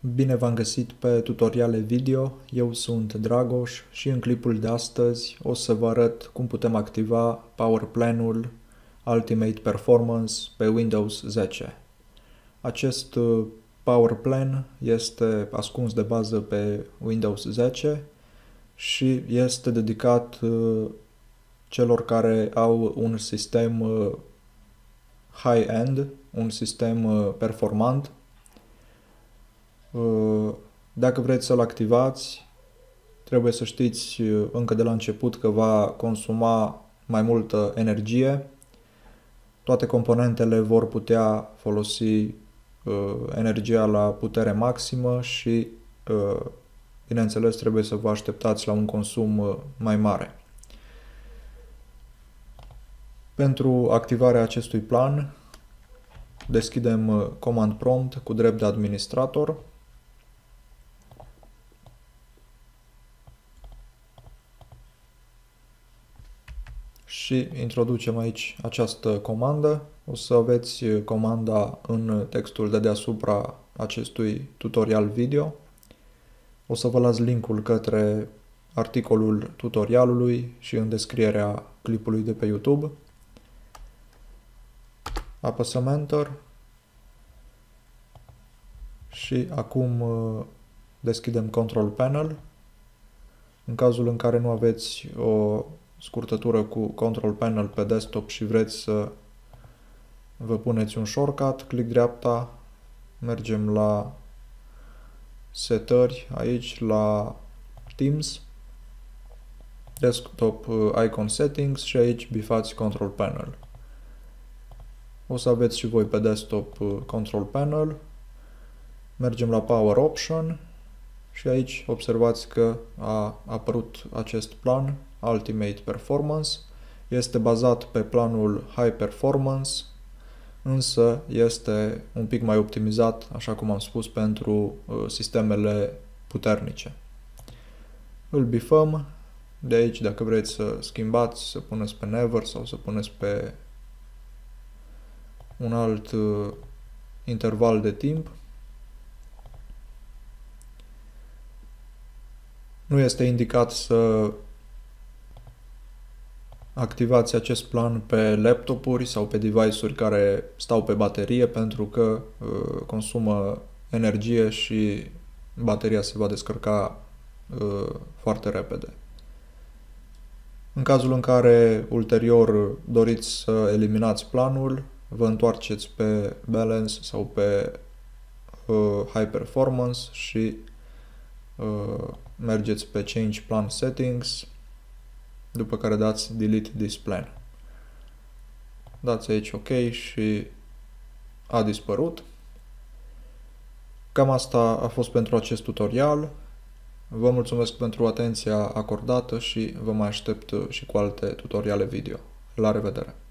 Bine v-am găsit pe tutoriale video, eu sunt Dragoș și în clipul de astăzi o să vă arăt cum putem activa PowerPlan-ul Ultimate Performance pe Windows 10. Acest PowerPlan este ascuns de bază pe Windows 10 și este dedicat celor care au un sistem high-end, un sistem performant. Dacă vreți să-l activați, trebuie să știți încă de la început că va consuma mai multă energie. Toate componentele vor putea folosi energia la putere maximă și, bineînțeles, trebuie să vă așteptați la un consum mai mare. Pentru activarea acestui plan, deschidem Command Prompt cu drept de administrator. Și introducem aici această comandă. O să aveți comanda în textul de deasupra acestui tutorial video. O să vă las linkul către articolul tutorialului și în descrierea clipului de pe YouTube. Apăsăm Enter și acum deschidem Control Panel. În cazul în care nu aveți o scurtătură cu Control Panel pe desktop și vreți să vă puneți un shortcut, click dreapta, mergem la setări, aici la Teams, Desktop Icon Settings și aici bifați Control Panel. O să aveți și voi pe desktop Control Panel, mergem la Power Option și aici observați că a apărut acest plan Ultimate Performance. Este bazat pe planul High Performance, însă este un pic mai optimizat, așa cum am spus, pentru sistemele puternice. Îl bifăm. De aici, dacă vreți să schimbați, să puneți pe Never sau să puneți pe un alt interval de timp. Nu este indicat să activați acest plan pe laptopuri sau pe device-uri care stau pe baterie, pentru că consumă energie și bateria se va descărca foarte repede. În cazul în care ulterior doriți să eliminați planul, vă întoarceți pe Balance sau pe High Performance și mergeți pe Change Plan Settings, după care dați Delete this plan. Dați aici OK și a dispărut. Cam asta a fost pentru acest tutorial. Vă mulțumesc pentru atenția acordată și vă mai aștept și cu alte tutoriale video. La revedere!